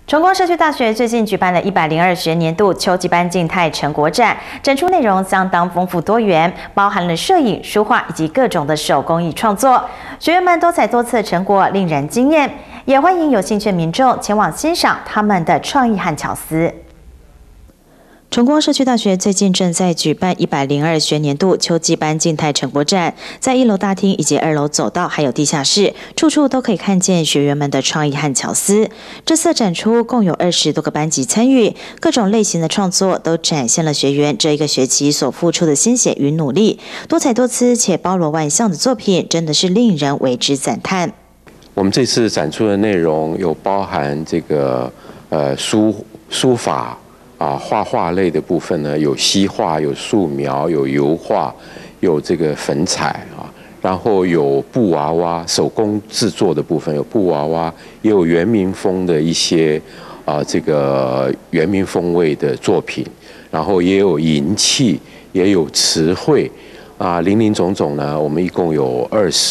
崇光社区大学最近举办了102学年度秋季班静态成果展，展出内容相当丰富多元，包含了摄影、书画以及各种的手工艺创作。学员们多彩多姿的成果令人惊艳，也欢迎有兴趣的民众前往欣赏他们的创意和巧思。崇光社区大学最近正在举办102学年度秋季班静态成果展，在1楼大厅以及2楼走道还有地下室，处处都可以看见学员们的创意和巧思。这次展出共有20多个班级参与，各种类型的创作都展现了学员这一个学期所付出的心血与努力。多彩多姿且包罗万象的作品，真的是令人为之赞叹。 我们这次展出的内容有包含这个书法。画画类的部分呢，有西画、有素描、有油画、有这个粉彩啊，然后有布娃娃手工制作的部分，有布娃娃，也有原民风的一些这个原民风味的作品，然后也有银器，也有词汇林林总总呢，我们一共有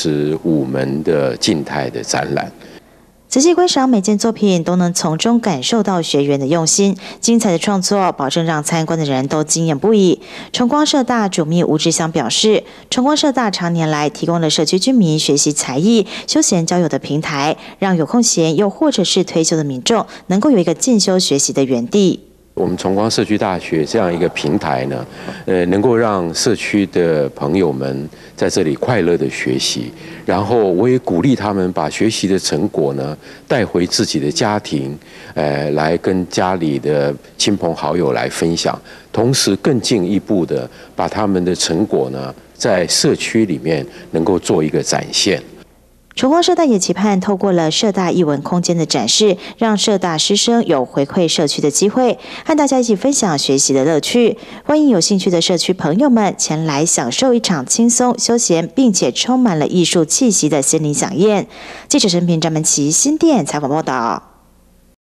25门的静态的展览。 仔细观赏每件作品，都能从中感受到学员的用心。精彩的创作，保证让参观的人都惊艳不已。崇光社大主秘吴志祥表示，崇光社大常年来提供了社区居民学习才艺、休闲交友的平台，让有空闲又或者是退休的民众能够有一个进修学习的园地。 我们崇光社区大学这样一个平台呢，能够让社区的朋友们在这里快乐的学习，然后我也鼓励他们把学习的成果呢带回自己的家庭，来跟家里的亲朋好友来分享，同时更进一步的把他们的成果呢在社区里面能够做一个展现。 崇光社大也期盼透过了社大艺文空间的展示，让社大师生有回馈社区的机会，和大家一起分享学习的乐趣。欢迎有兴趣的社区朋友们前来享受一场轻松休闲并且充满了艺术气息的心灵飨宴。记者陈平、张门琪新店采访报道。